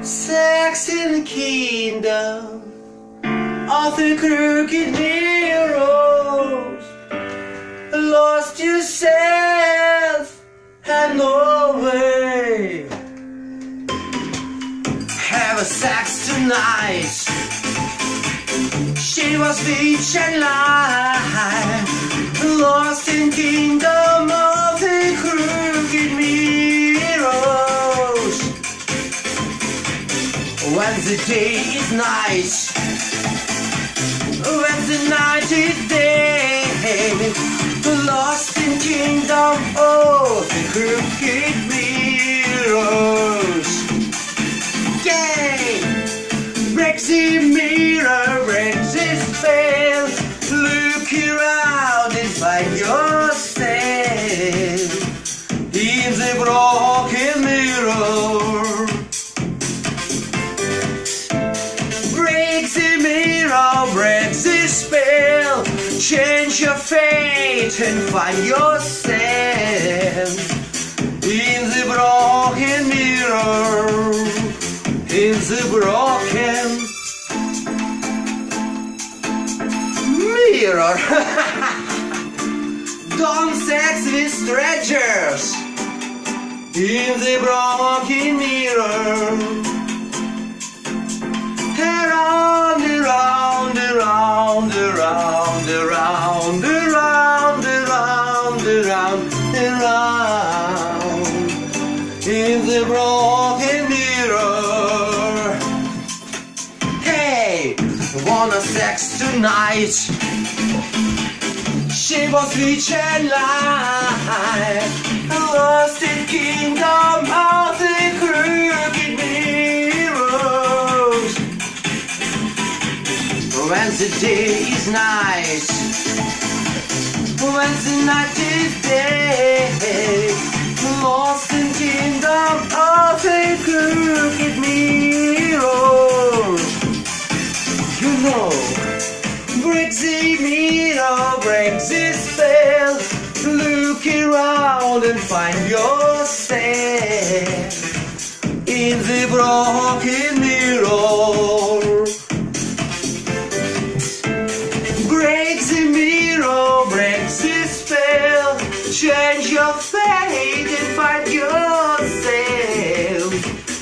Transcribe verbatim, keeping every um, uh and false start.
Sex in the kingdom of the crooked mirrors. Lost yourself and no way. Have a sex tonight. She was beach and light, lost in kingdom of the crooked mirrors. When the day is night, when the night is day, lost in kingdom of the crooked mirrors. Yay! Break the mirror, break the spell. Look around and find yourself in the broken mirror. Break the mirror, break the spell. Change your fate and find yourself in the broken mirror. In the broken mirror. Don't sex with strangers in the broken mirror. Around, around, around, around, around, around, around, around, around in the broken mirror. Wanna sex tonight? She was rich and light, lost in kingdom of the crooked mirrors. When the day is night, when the night is day, lost in kingdom of the crooked mirrors. You know, break the mirror, break the spell. Look around and find yourself in the broken mirror. Break the mirror, break the spell. Change your fate and find yourself